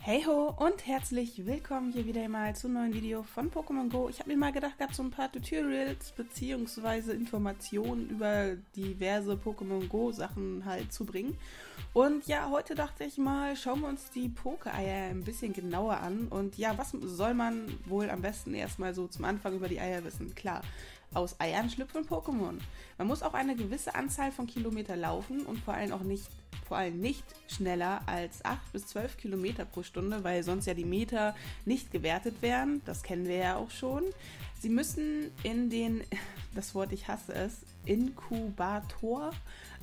Hey ho und herzlich willkommen hier wieder mal zu einem neuen Video von Pokémon Go. Ich habe mir mal gedacht, so ein paar Tutorials bzw. Informationen über diverse Pokémon Go Sachen halt zu bringen. Und ja, heute dachte ich mal, schauen wir uns die Poké-Eier ein bisschen genauer an. Und ja, was soll man wohl am besten erstmal so zum Anfang über die Eier wissen? Klar, aus Eiern schlüpfen Pokémon. Man muss auch eine gewisse Anzahl von Kilometer laufen und vor allem nicht schneller als 8 bis 12 Kilometer pro Stunde, weil sonst ja die Meter nicht gewertet werden. Das kennen wir ja auch schon. Sie müssen in den, das Wort, ich hasse es, Inkubator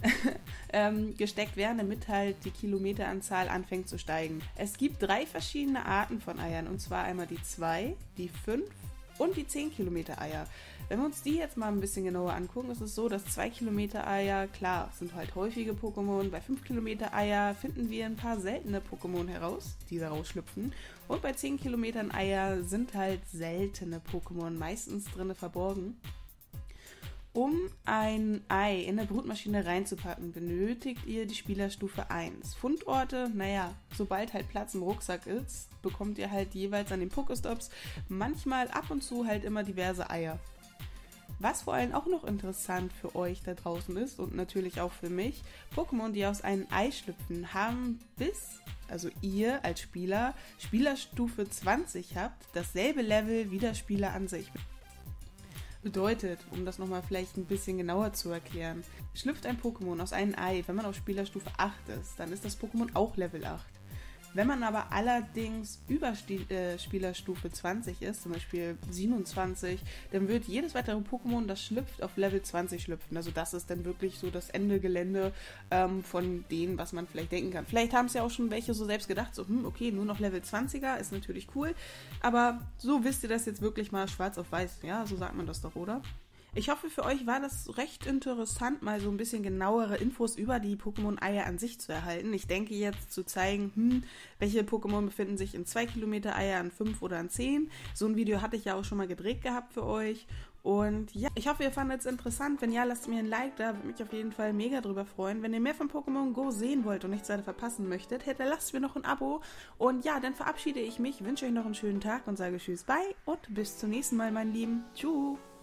gesteckt werden, damit halt die Kilometeranzahl anfängt zu steigen. Es gibt 3 verschiedene Arten von Eiern, und zwar einmal die 2, die 5 und die 10 Kilometer Eier. Wenn wir uns die jetzt mal ein bisschen genauer angucken, ist es so, dass 2 Kilometer Eier, klar, sind halt häufige Pokémon. Bei 5 Kilometer Eier finden wir ein paar seltene Pokémon heraus, die da rausschlüpfen. Und bei 10 Kilometern Eier sind halt seltene Pokémon meistens drinne verborgen. Um ein Ei in der Brutmaschine reinzupacken, benötigt ihr die Spielerstufe 1. Fundorte, naja, sobald halt Platz im Rucksack ist, bekommt ihr halt jeweils an den Pokéstops manchmal ab und zu halt immer diverse Eier. Was vor allem auch noch interessant für euch da draußen ist und natürlich auch für mich, Pokémon, die aus einem Ei schlüpfen, haben also ihr als Spieler, Spielerstufe 20 habt, dasselbe Level wie der Spieler an sich. Bedeutet, um das nochmal vielleicht ein bisschen genauer zu erklären, schlüpft ein Pokémon aus einem Ei, wenn man auf Spielerstufe 8 ist, dann ist das Pokémon auch Level 8. Wenn man aber allerdings über Spielerstufe 20 ist, zum Beispiel 27, dann wird jedes weitere Pokémon, das schlüpft, auf Level 20 schlüpfen. Also das ist dann wirklich so das Ende Gelände von dem, was man vielleicht denken kann. Vielleicht haben es ja auch schon welche so selbst gedacht, so okay, nur noch Level 20er, ist natürlich cool. Aber so wisst ihr das jetzt wirklich mal schwarz auf weiß. Ja, so sagt man das doch, oder? Ich hoffe, für euch war das recht interessant, mal so ein bisschen genauere Infos über die Pokémon-Eier an sich zu erhalten. Ich denke jetzt zu zeigen, welche Pokémon befinden sich in 2 Kilometer Eier, an 5 oder an 10. So ein Video hatte ich ja auch schon mal gedreht gehabt für euch. Und ja, ich hoffe, ihr fandet es interessant. Wenn ja, lasst mir ein Like da, würde mich auf jeden Fall mega drüber freuen. Wenn ihr mehr von Pokémon Go sehen wollt und nichts weiter verpassen möchtet, lasst mir noch ein Abo. Und ja, dann verabschiede ich mich, wünsche euch noch einen schönen Tag und sage Tschüss, bye und bis zum nächsten Mal, meine Lieben. Tschüss.